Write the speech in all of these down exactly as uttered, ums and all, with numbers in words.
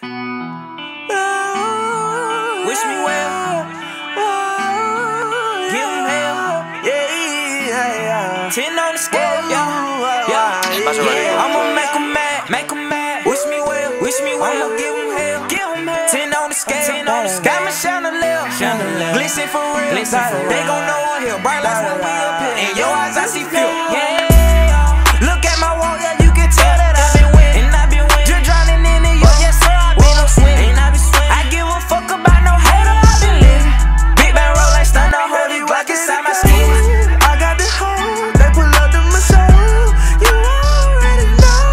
Wish me well, give him hell, yeah, ten on the scale, yeah, yeah, yeah. I'ma make him mad, make him mad. Wish me well, wish me well, I'ma give him hell, give him hell. Ten on the scale, ten on the scale. Got my chandelier, chandelier, glisten for real, glisten for real. They gon' know I'm here, bright lights when we up here. In your eyes I see fuel, yeah. Look at my wall, yeah, you can tell that I've been winning, and I've been winning. Just drowning in the york, yes sir, I've been on swimming, and I been swimming. I give a fuck about no hater, I've been living. Big bang roll like thunder, holy rock inside my skin. I got the hoe, they pull up to my soul. You already know.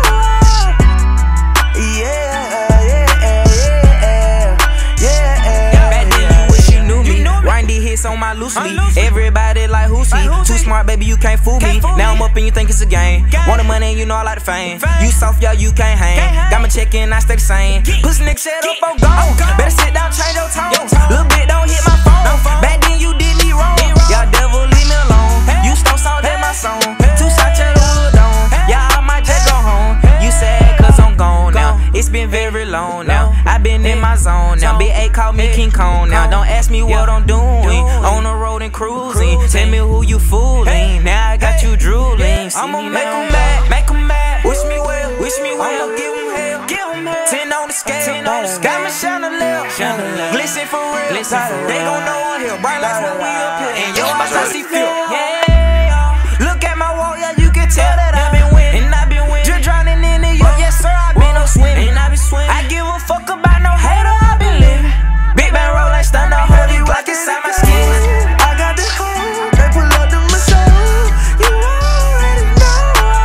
Yeah, yeah, yeah, yeah, yeah. Back then you wish you knew me. Windy hits on my loose leaf. Everybody like who's he? Too smart, baby, you can't fool me. Now I'm up and you think it's a game. Want the money, you know I like the fame. You soft, y'all, you can't hang. Got my check in, I stay the same. Pussy nigga shut up, I'm gone. Better sit down, change your tone. Little bit don't hit my phone. Back then you did me wrong. Y'all devil, leave me alone. You stole salt in my song. Two shots at the hood on. Yeah, I might just go home. You sad cause I'm gone now. It's been very long now. I been in my zone now. Big A call me King Kong now. Don't ask me what I'm doing. On the road and cruising. Tell me who you fooling. Now I got you drooling. I'ma make them mad, make them mad. Wish me well, wish me well. I'ma give them hell, give them hell. Ten on the scale, ten on the scale. Got my chandelier, chandelier, glisten for real, glisten for real. They gon' know I'm here, bright lights when we up here. In your eyes I see fuel, yeah. Look at my wall, yeah, you can tell that I've been winning, and I've been winning. Just drowning in the york, yes sir, I've been on swimming, and I been swimming. I give a fuck about no hater, I've been living. Big bang roll like thunder, holy rock inside my skin. I got the hoe, they pull up to my soul. You already know.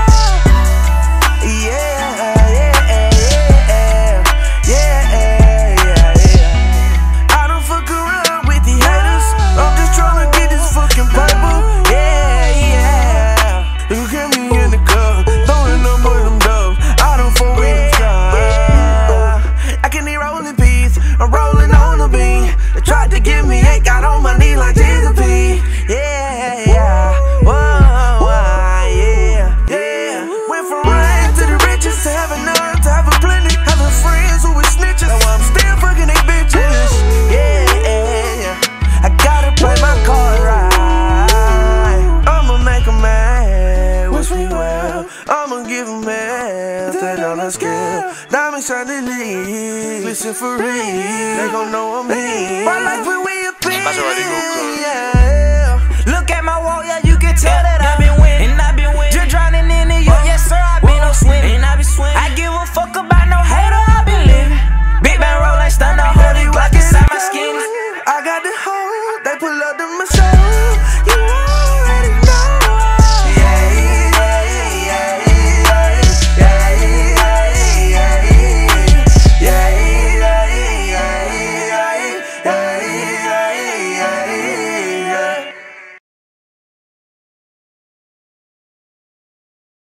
Yeah, yeah, yeah, yeah, yeah, yeah. I don't fuck around with the haters. I'm just tryna get this fucking paper. Yeah, yeah. Look at me in the club, throwing up with them dubs. I don't fuck with them shots. I can hear rolling peas, I'm rolling on the beat. They tried to give me eight, got on my knee like Jesus P. Yeah, yeah, whoa, whoa, yeah, yeah. Went from rags to the riches, to having none, to having plenty. Having friends who was snitches, that's why I'm still fucking they bitches. Yeah, yeah, I gotta play my card right. I'ma make 'em mad, wish me well. I'ma give 'em hell, ten on the scale. Diamond chandelier, listen for real. They gon' know I'm here. Right like when we up in, yeah. Look at my wall, yeah, you can tell that I've been winning, and I've been winning. Just drowning in the york, yes sir, I've been on swimming, and I been swimming. I give a fuck about no hater, I've been living. Big bang roll like thunder, holy rock inside my skin. I got the hoe, they pull up to my soul.